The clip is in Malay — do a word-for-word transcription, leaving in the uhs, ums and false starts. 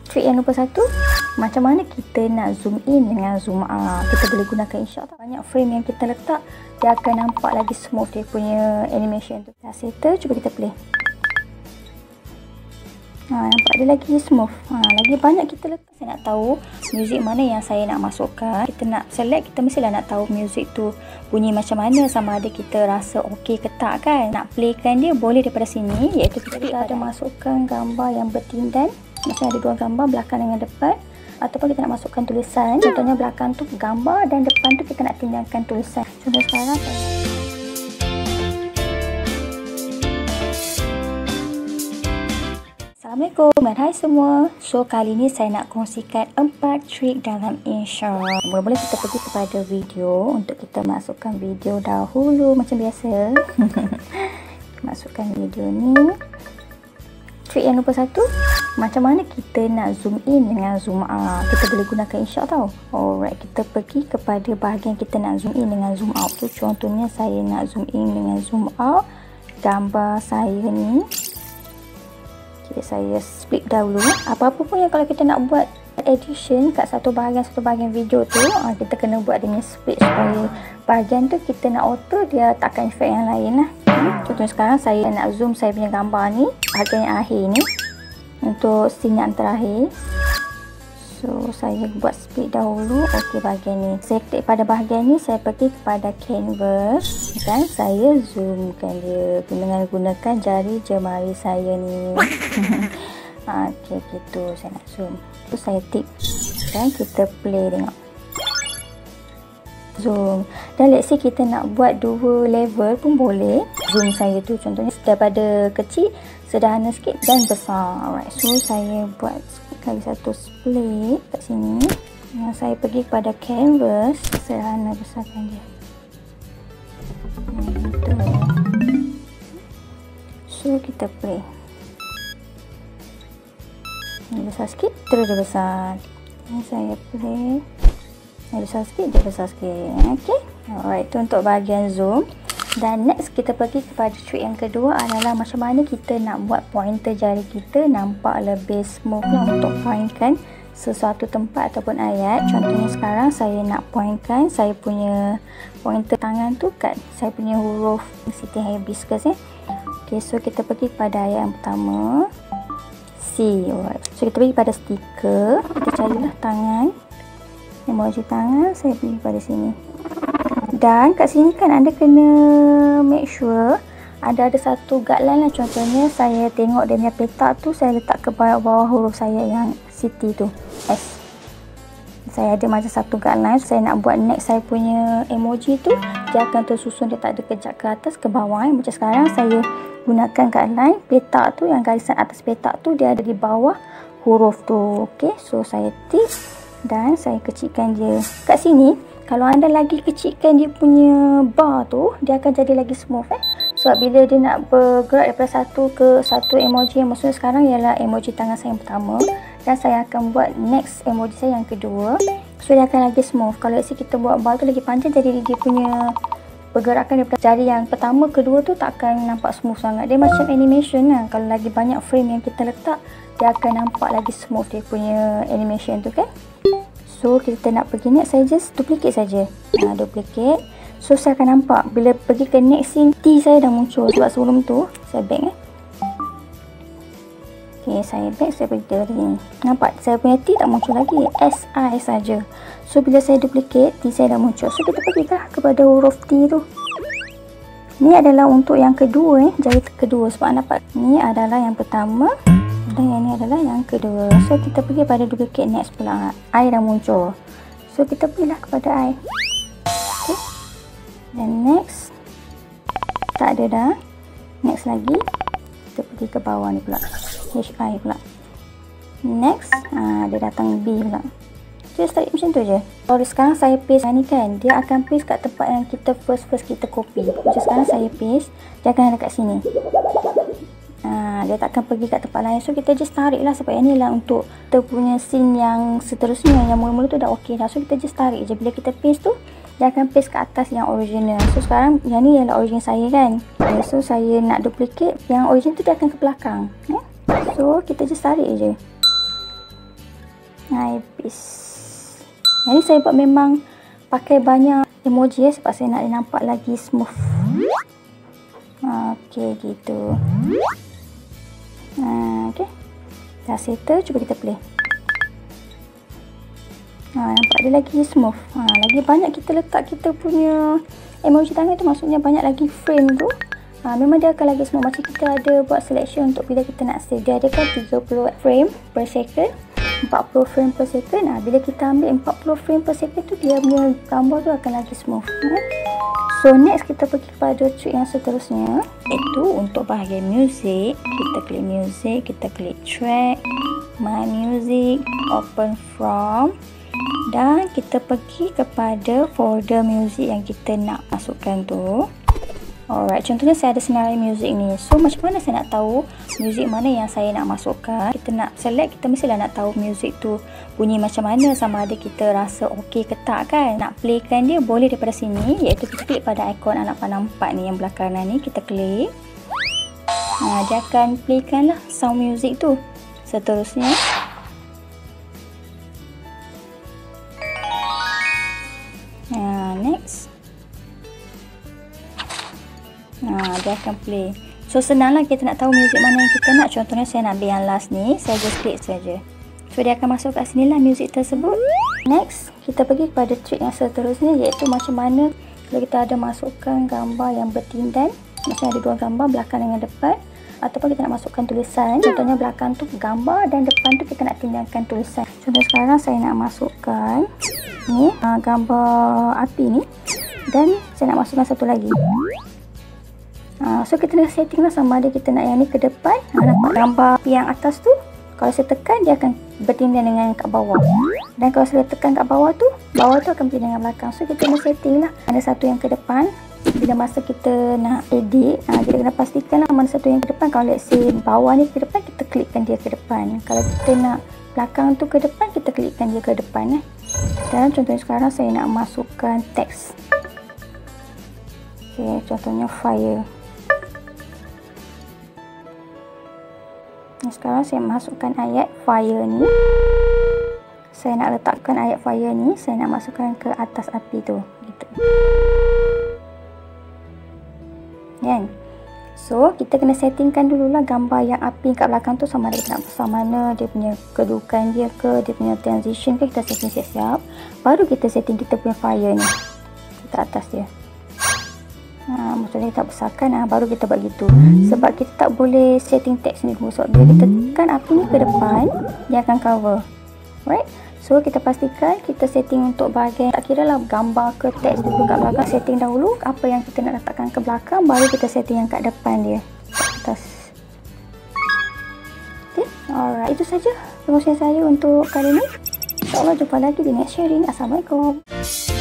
Trik yang nombor satu, macam mana kita nak zoom in dengan zoom out. Kita boleh gunakan InShot. Banyak frame yang kita letak, dia akan nampak lagi smooth dia punya animation tu. Dah settle, cuba kita play. Ha, nampak dia lagi smooth. Ha, lagi banyak kita letak. Saya nak tahu muzik mana yang saya nak masukkan. Kita nak select, kita mestilah nak tahu muzik tu bunyi macam mana, sama ada kita rasa okey ke tak kan. Nak playkan dia boleh daripada sini, iaitu kita ada masukkan gambar yang bertindan. Maksudnya ada dua gambar, belakang dengan depan. Ataupun kita nak masukkan tulisan. Contohnya belakang tu gambar dan depan tu kita nak tinggalkan tulisan. Contoh sekarang saya... Assalamualaikum dan hai semua. So kali ni saya nak kongsikan empat trik dalam InShot. Mula-mula kita pergi kepada video untuk kita masukkan video dahulu macam biasa. Masukkan video ni. Trik yang nombor satu, macam mana kita nak zoom in dengan zoom out. Kita boleh gunakan InShot tau. Alright, kita pergi kepada bahagian kita nak zoom in dengan zoom out tu. Contohnya saya nak zoom in dengan zoom out gambar saya ni. Okay, saya split dahulu. Apa-apa pun yang kalau kita nak buat edition kat satu bahagian satu bahagian video tu, kita kena buat dia split supaya bahagian tu kita nak auto, dia takkan efek yang lain lah. Contohnya sekarang saya nak zoom saya punya gambar ni, bahagian yang akhir ni, untuk scene yang terakhir. So saya buat split dahulu. Okey, bahagian ni saya klik pada bahagian ni, saya pergi kepada canvas dan saya zoomkan dia dengan gunakan jari jemari saya ni. Okey, gitu saya nak zoom. Tu saya tip dan kita play tengok. Zoom. Dan let's say kita nak buat dua level pun boleh. Zoom saya tu contohnya daripada kecil, sederhana sikit dan besar. Alright, so saya buat kali satu split kat sini. Nah, saya pergi kepada canvas, sederhana besarkan dia. Nah, gitu. So kita play. Ini besar sikit, terus dia besar. Ini saya play. Dia besar sikit, dia besar sikit. Okay. Alright, tu untuk bahagian zoom. Dan next kita pergi kepada trik yang kedua adalah macam mana kita nak buat pointer jari kita nampak lebih smooth lah untuk pointkan sesuatu tempat ataupun ayat. Contohnya sekarang saya nak pointkan saya punya pointer tangan tu kat saya punya huruf Siti Hibiscus eh. Okay, so kita pergi kepada ayat yang pertama, C. Alright. So kita pergi pada stiker, kita carilah tangan, emoji tangan, saya pergi pada sini. Dan kat sini kan anda kena make sure ada ada satu guideline lah. Contohnya saya tengok dia punya peta tu, saya letak ke bawah-bawah huruf saya yang Siti tu, S. Saya ada macam satu guideline. Saya nak buat next saya punya emoji tu, dia akan tersusun, dia tak ada kejap ke atas ke bawah eh. Macam sekarang saya gunakan guideline peta tu, yang garisan atas peta tu dia ada di bawah huruf tu. Okay, so saya tick dan saya kecilkan dia. Kat sini kalau anda lagi kecilkan dia punya bar tu, dia akan jadi lagi smooth eh. Sebab bila dia nak bergerak daripada satu ke satu emoji, yang maksudnya sekarang ialah emoji tangan saya yang pertama, dan saya akan buat next emoji saya yang kedua. So dia akan lagi smooth. Kalau kita buat bar tu lagi panjang, jadi dia punya pergerakan daripada jari yang pertama kedua tu tak akan nampak smooth sangat. Dia macam animation lah. Kalau lagi banyak frame yang kita letak, dia akan nampak lagi smooth dia punya animation tu kan. So kita nak pergi next, saya just duplicate saja. Nah, duplicate. So saya akan nampak bila pergi ke next scene, T saya dah muncul. Sebab sebelum tu saya back eh. Okay, saya back, saya pergi ke sini. Nampak saya punya T tak muncul lagi, S I saja. So bila saya duplicate, T saya dah muncul. So kita pergi lah kepada huruf T tu. Ni adalah untuk yang kedua eh, jari kedua. Sebab nampak ni adalah yang pertama dan yang ni adalah yang kedua. So kita pergi pada duplicate next pula. I dah muncul. So kita pergilah kepada I. Okay. Dan next tak ada dah. Next lagi kita pergi ke bawah ni pula, H I pula. Next ha, dia datang B pula. Just tarik macam tu je. Kalau sekarang saya paste ni kan, dia akan paste kat tempat yang kita first first kita copy. Macam sekarang saya paste, dia akan ada kat sini. Ha, dia tak akan pergi kat tempat lain. So kita just tarik lah, sebab yang ni lah untuk kita punya scene yang seterusnya. Yang mula-mula tu dah ok dah. So kita just tarik je. Bila kita paste tu, dia akan paste ke atas yang original. So sekarang yang ni ialah original saya kan. Okay, so saya nak duplicate yang original tu, dia akan ke belakang eh? So kita just tarik je. Habis. Yang ni saya buat memang pakai banyak emoji ya, sebab saya nak dia nampak lagi smooth. Okey, gitu. Ha, okey. Dah settle, cuba kita play. Ha, nampak dia lagi smooth. Ha, lagi banyak kita letak kita punya emoji tangan tu, maksudnya banyak lagi frame tu. Ha, memang dia akan lagi smooth. Macam kita ada buat selection untuk bila kita nak save. Dia ada kan tiga puluh frame per second, empat puluh frame per second. Ha, bila kita ambil empat puluh frame per second tu, dia punya gambar tu akan lagi smooth. Ha? So next kita pergi kepada trick yang seterusnya, iaitu untuk bahagian music. Kita klik music, kita klik track, my music, open from, dan kita pergi kepada folder music yang kita nak masukkan tu. Alright, contohnya saya ada senarai music ni. So macam mana saya nak tahu music mana yang saya nak masukkan? Kita nak select, kita mestilah nak tahu music tu bunyi macam mana, sama ada kita rasa okey ke tak kan. Nak playkan dia boleh daripada sini, iaitu kita klik pada ikon anak panah empat ni yang belah kanan ni, kita klik. Nah, dia akan playkan lah sound music tu. Seterusnya nah, next. Nah, dia akan play. So senanglah kita nak tahu music mana yang kita nak. Contohnya saya nak ambil yang last ni, saya just klik saja. So dia akan masuk kat sini lah music tersebut. Next, kita pergi kepada trick yang seterusnya, iaitu macam mana kalau kita ada masukkan gambar yang bertindan. Maksudnya ada dua gambar, belakang dengan depan, ataupun kita nak masukkan tulisan. Contohnya belakang tu gambar dan depan tu kita nak tindankan tulisan. Contoh sekarang saya nak masukkan ni gambar api ni, dan saya nak masukkan satu lagi. Ha, so kita nak setting lah sama ada kita nak yang ni ke depan. Ha, nampak gambar yang atas tu, kalau saya tekan dia akan bertindan dengan kat bawah, dan kalau saya tekan kat bawah tu, bawah tu akan bertindan dengan belakang. So kita nak setting lah ada satu yang ke depan. Bila masa kita nak edit, ha, kita kena pastikan lah mana satu yang ke depan. Kalau let's say bawah ni ke depan, kita klikkan dia ke depan. Kalau kita nak belakang tu ke depan, kita klikkan dia ke depan eh. Dan contohnya sekarang saya nak masukkan teks. Okay, contohnya fire. Sekarang saya masukkan ayat fire ni. Saya nak letakkan ayat fire ni, saya nak masukkan ke atas api tu, gitu. Kan? So kita kena settingkan dululah gambar yang api kat belakang tu sama ada kita nak pasang mana, dia punya kedudukan dia ke, dia punya transition ke, kita setting siap-siap. Baru kita setting kita punya fire ni kita atas dia. Ha, maksudnya kita besarkan, ha, baru kita buat gitu. Sebab kita tak boleh setting teks ni dulu. Sebab bila kita tekan api ni ke depan, dia akan cover. Right? So kita pastikan kita setting untuk bahagian, tak kira lah gambar ke teks dulu kat belakang. Setting dahulu apa yang kita nak letakkan ke belakang, baru kita setting yang kat depan dia, atas. Okay, alright, itu saja promosi saya untuk kali ni. InsyaAllah jumpa lagi di next sharing. Assalamualaikum.